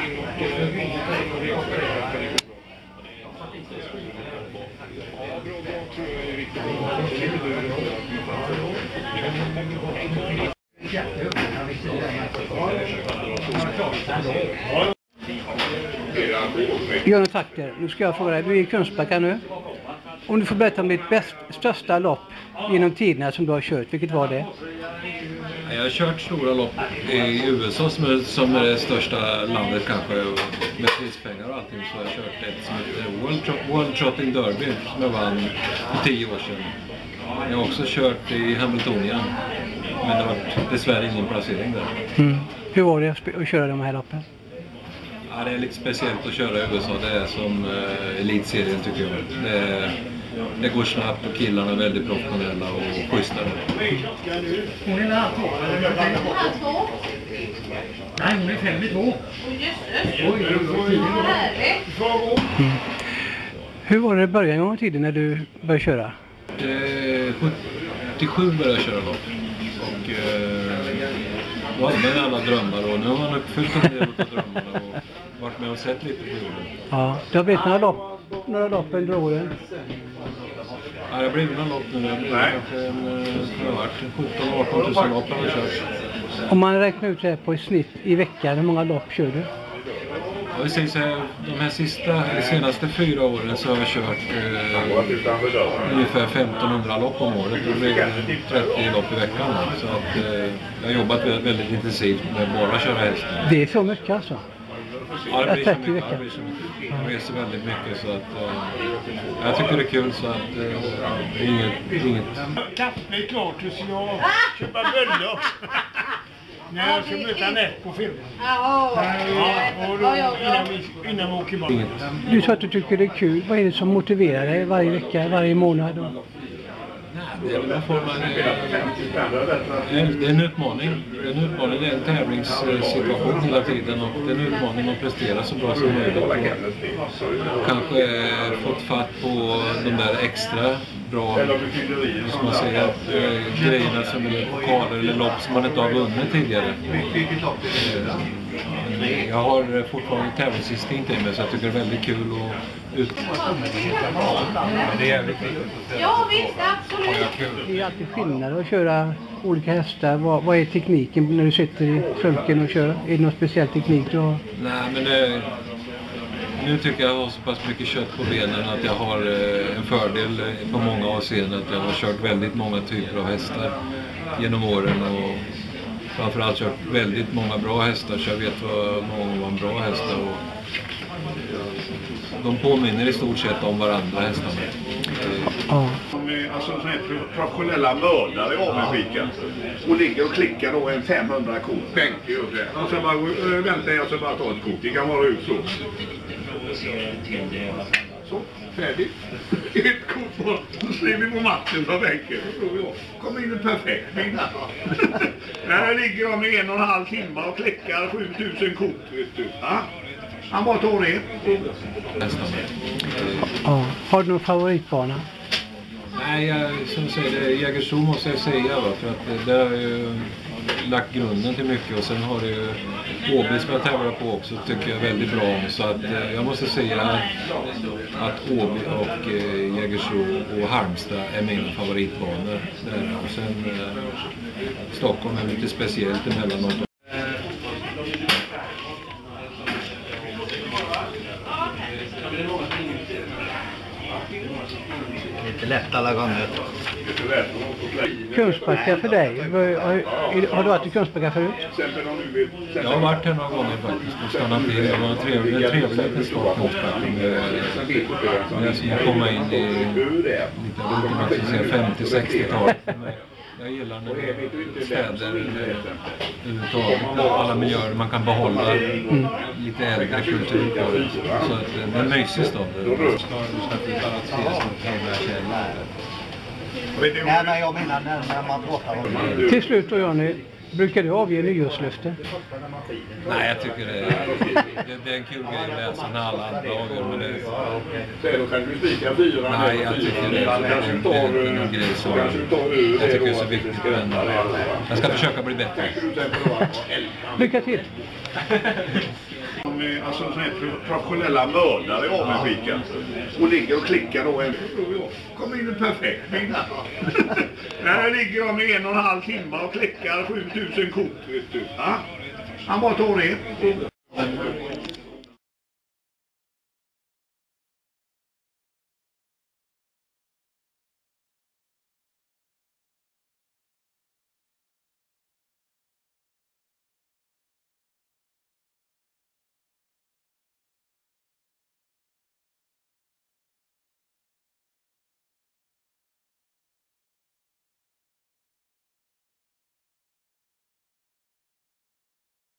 Björn och Takter, nu ska jag fråga dig, du är i Kungsbacka nu. Om du får berätta om ditt största lopp genom tiderna som du har kört, vilket var det? Jag har kört stora lopp i USA som är det största landet kanske med prispengar och allting, så jag har kört ett som heter World Trotting Derby som jag vann för 10 år sedan. Jag har också kört i Hamiltonien, men det var dessvärre ingen placering där. Hur var det att köra de här loppen? Ja, det är lite speciellt att köra i USA, det är som elitserien tycker jag. Det går snabbt och killarna är väldigt professionella och schyssta. Hon är halv 2. Nej, hon är 5 2. Hur var det i början av tiden när du började köra? 77 började jag köra lopp. Och då hade man alla drömmar och nu har man uppfyllt en del av drömmarna och varit med och sett lite på jorden. Ja, det har blivit några lopp under åren. Ja, det blir några lopp nu. Det har varit 17-18 000 lopp har jag kört. Om man räknar ut det här på i snitt i veckan, hur många lopp kör du? Ja, vi säger så här, de senaste 4 åren så har jag kört ungefär 1500 lopp om året. Det blir 30 lopp i veckan. Så att, jag har jobbat väldigt intensivt med bara att köra häst. Det är så mycket alltså? Ja, det blir så mycket. Jag reser väldigt mycket så att jag tycker det är kul så att det är inget. Kaffet är klart så jag köper böller. Nej, jag ska möta Nett på film. Innan vi åker bort. Du sa att du tycker det är kul. Vad är det som motiverar dig varje vecka, varje månad? Det är en utmaning. Det är en tävlingssituation hela tiden och det är en utmaning att prestera så bra som möjligt. Och kanske fått fatt på de där extra bra, som man säger, grejerna som är pokaler eller lopp som man inte har vunnit tidigare. Jag har fortfarande tävlingsinstinkt i mig så jag tycker det är väldigt kul att det är jävligt viktigt. Ja visst, absolut. Det är alltid skillnad att köra olika hästar. Vad är tekniken när du sitter i sulken och kör? Är det någon speciell teknik du har? Nej, men nu tycker jag har så pass mycket kött på benen att jag har en fördel på många avseenden. Jag har kört väldigt många typer av hästar genom åren och framförallt kört väldigt många bra hästar så jag vet vad många var bra hästar och de påminner i stort sett om varandra hästarna. Alltså sådana här professionella mördare i avundsjuka och ligger och klickar då en 500 kort, bänker upp det. Och så bara väntar jag så bara ta ett kort, det kan vara ut så. Så, färdigt. Ett kort på, så ser vi på matchen på bänken. Kommer in en perfekt bild. Där ligger de i 1,5 timmar och klickar 7000 kort, vet du. Ja? Han bara tar det. Ja. Har du någon favoritbana? Nej, som jag säger, det är Jägersro måste jag säga för att där har ju lagt grunden till mycket och sen har det ju Åby som jag tävlar på också tycker jag väldigt bra om så att jag måste säga att Åby och Jägersro och Halmstad är mina favoritbanor där. Och sen Stockholm är lite speciellt emellanåt. Lite lätt alla gånger. Kungsbacka för dig. Har du varit i Kungsbacka förut? Jag har varit här några gånger faktiskt och stannat till. Det var en trevlig liten stad Kungsbacka med som att komma in i lite man ska säga 50-60-talet. Jag gillar när det är städer överhuvudtaget, alla miljöer man kan behålla lite äldre kultur på det. Så att det är en mysig stad. Nej, men jag menar när man pratar om det. Till slut då Johnny, brukar du avge nyårslöfte? Nej, jag tycker det är en kul grej att läsa när alla andra avgör med det. Nej, jag tycker det är en grej som jag tycker är så viktigt. Men jag ska försöka bli bättre. Lycka till! som är alltså sån här professionella mördare avundsjuka. Och ligger och klickar då. Kommer in en perfekt bild. Där ligger de i 1,5 timmar och klickar 7000 kort. Vet du. Ja? Han bara tar det.